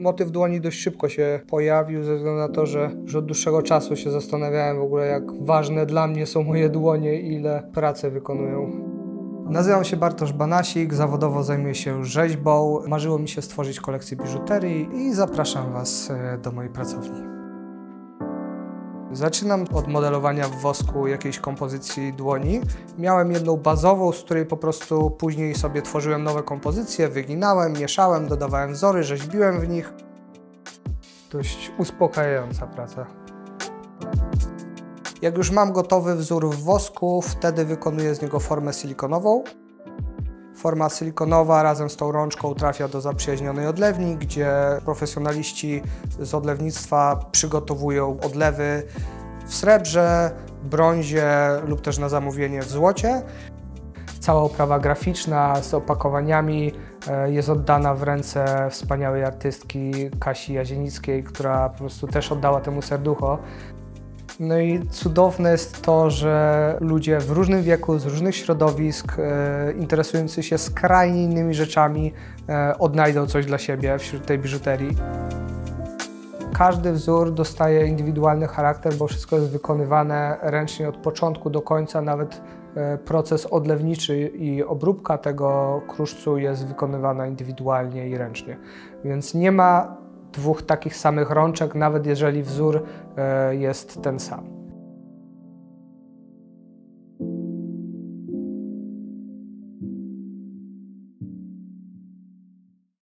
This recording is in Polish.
motyw dłoni dość szybko się pojawił, ze względu na to, że już od dłuższego czasu się zastanawiałem w ogóle, jak ważne dla mnie są moje dłonie i ile pracy wykonują. Nazywam się Bartosz Banasik, zawodowo zajmuję się rzeźbą. Marzyło mi się stworzyć kolekcję biżuterii i zapraszam Was do mojej pracowni. Zaczynam od modelowania w wosku jakiejś kompozycji dłoni. Miałem jedną bazową, z której po prostu później sobie tworzyłem nowe kompozycje, wyginałem, mieszałem, dodawałem wzory, rzeźbiłem w nich. Dość uspokajająca praca. Jak już mam gotowy wzór w wosku, wtedy wykonuję z niego formę silikonową. Forma silikonowa razem z tą rączką trafia do zaprzyjaźnionej odlewni, gdzie profesjonaliści z odlewnictwa przygotowują odlewy w srebrze, brązie lub też na zamówienie w złocie. Cała oprawa graficzna z opakowaniami jest oddana w ręce wspaniałej artystki Kasi Jazienickiej, która po prostu też oddała temu serducho. No i cudowne jest to, że ludzie w różnym wieku, z różnych środowisk, interesujący się skrajnie innymi rzeczami, odnajdą coś dla siebie wśród tej biżuterii. Każdy wzór dostaje indywidualny charakter, bo wszystko jest wykonywane ręcznie od początku do końca. Nawet proces odlewniczy i obróbka tego kruszcu jest wykonywana indywidualnie i ręcznie. Więc nie ma dwóch takich samych rączek, nawet jeżeli wzór jest ten sam.